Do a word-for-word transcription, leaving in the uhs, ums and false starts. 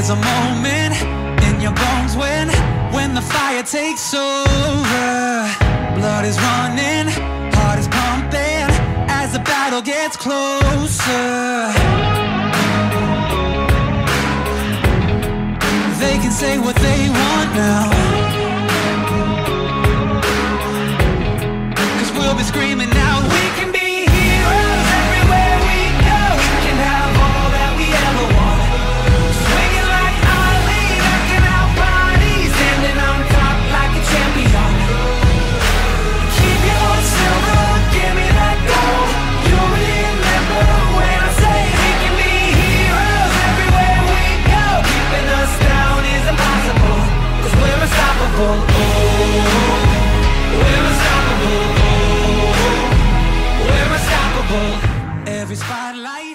There's a moment in your bones when When the fire takes over. Blood is running, heart is pumping as the battle gets closer. They can say what they want now, 'cause we'll be screaming out, we can be heroes everywhere we go. We can have all that we ever want. Swinging like Ali, knocking out bodies, standing on top like a champion. Keep your heart silver, give me that gold. You'll remember when I say we can be heroes everywhere we go. Keeping us down is impossible, 'cause we're unstoppable. Oh, we're unstoppable. Oh, we're unstoppable. Every spotlight